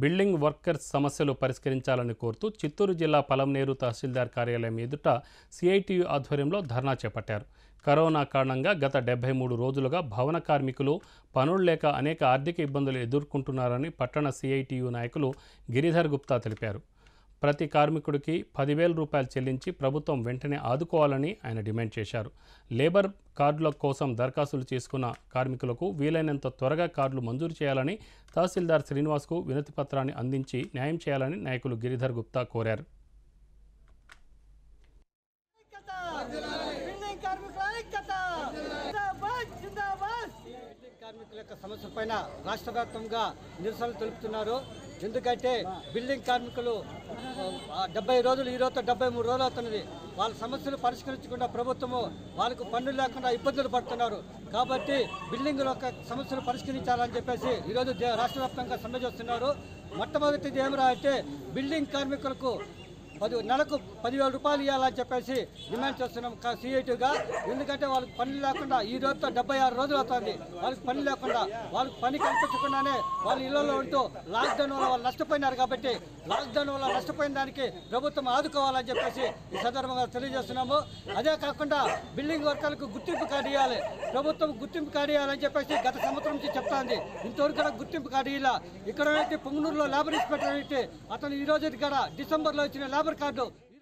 Building workers సమస్యలు పరిష్కరించాలని కోరుతూ చిత్తూరు జిల్లా పలంనేరు తహసీల్దార్ కార్యాలయం ఎదుట సిఐటియు ఆధ్వర్యంలో ధర్నా చేపట్టారు. కరోనా కారణంగా గత 73 రోజులుగా భవన కార్మికులు పనులు లేక అనేక ఆర్థిక ఇబ్బందులు ఎదుర్కొంటున్నారని పట్టణ సిఐటియు నాయకులు గిరిధర్ గుప్తా తెలిపారు. ప్రతి కార్మికుడికి 10,000 రూపాయలు చెల్లించి ప్రభుత్వం వెంటనే ఆదుకోవాలని ఆయన డిమాండ్ చేశారు. లేబర్ కార్డుల కోసం దరఖాస్తులు చేసుకున్న కార్మికులకు వీలైనంత త్వరగా కార్డులు మంజూరు చేయాలని తహసీల్దార్ శ్రీనివాస్కు వినతి పత్రాన్ని అందించి న్యాయం చేయాలని నాయకులు గిరిధర్ గుప్తా కోరారు. కార్మికుల యొక్క సమస్యలపైన రాష్ట్ర వ్యాప్తంగా నిరసనలు తెలుపుతున్నారు. ఎందుకంటే బిల్డింగ్ కార్మికులు 70 రోజులు, ఈ రోజుతో 73 రోజులు అవుతున్నది. వాళ్ళ సమస్యలు పరిష్కరించకుండా ప్రభుత్వము వాళ్ళకు పన్నులు లేకుండా ఇబ్బందులు పడుతున్నారు. కాబట్టి బిల్డింగ్ యొక్క సమస్యలు పరిష్కరించాలని చెప్పేసి ఈరోజు రాష్ట్ర వ్యాప్తంగా సమ్మె చేస్తున్నారు. మొట్టమొదటిది ఏమిరా అంటే బిల్డింగ్ కార్మికులకు నెలకు 10,000 రూపాయలు ఇవ్వాలని చెప్పేసి డిమాండ్ చేస్తున్నాం సిఐటిగా. ఎందుకంటే వాళ్ళకి పని లేకుండా ఈ రోజుతో 76 రోజులు అవుతుంది. వాళ్ళకి పని లేకుండా, వాళ్ళకి పని కల్పించకుండానే వాళ్ళ ఇళ్లలో ఉంటూ లాక్డౌన్ వల్ల వాళ్ళు నష్టపోయినారు. కాబట్టి లాక్డౌన్ వల్ల నష్టపోయిన దానికి ప్రభుత్వం ఆదుకోవాలని చెప్పేసి ఈ సందర్భంగా తెలియజేస్తున్నాము. అదే కాకుండా బిల్డింగ్ వర్కర్లకు గుర్తింపు కార్డు ఇవ్వాలి, ప్రభుత్వం గుర్తింపు కార్డు ఇవ్వాలని చెప్పేసి గత సంవత్సరం నుంచి చెప్తాంది. ఇంతవరకు కూడా గుర్తింపు కార్డు ఇలా ఇక్కడ పొంగనూరులో లేబర్ ఇన్స్పెక్టర్ అయితే అతను ఈ రోజు కూడా డిసెంబర్లో ఇచ్చిన లేబర్ కార్డు